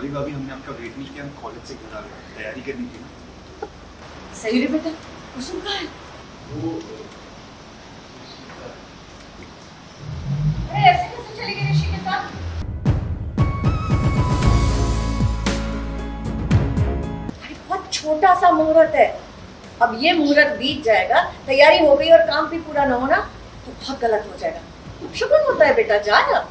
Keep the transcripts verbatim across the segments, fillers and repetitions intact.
Sorry भाभी, हमने आपका वेट नहीं किया, हम कॉलेज से घर आ गए, तैयारी करनी थी ना। सही रे बेटा, कुसुम कहाँ है? वो अरे ऐसे कैसे चली गई ऋषि के साथ? अरे बहुत छोटा सा मुहूर्त है, अब ये मुहूर्त बीत जाएगा, तैयारी हो गई और काम भी पूरा ना होना तो बहुत गलत हो जाएगा। शुक्र होता है बेटा, जा ना।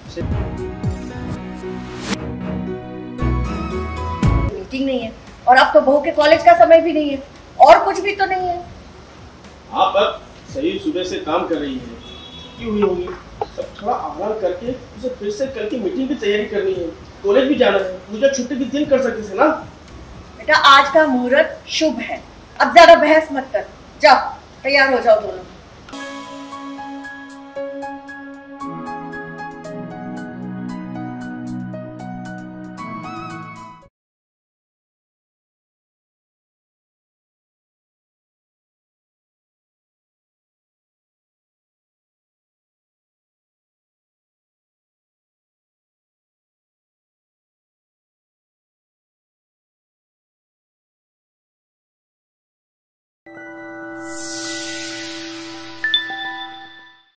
मीटिंग नहीं है और अब तो बहू के कॉलेज का समय भी नहीं है और कुछ भी तो नहीं है। आप अब सही सुबह से काम कर रही है, क्यों हुई होगी? सब थोड़ा आराम करके उसे फिर से कल की मीटिंग की तैयारी करनी है, कॉलेज भी जाना है, मुझे छुट्टी के दिन कर सकते थे ना। बेटा आज का मुहूर्त शुभ है, अब ज्यादा बहस मत कर, जाओ तैयार हो जाओ दोनों।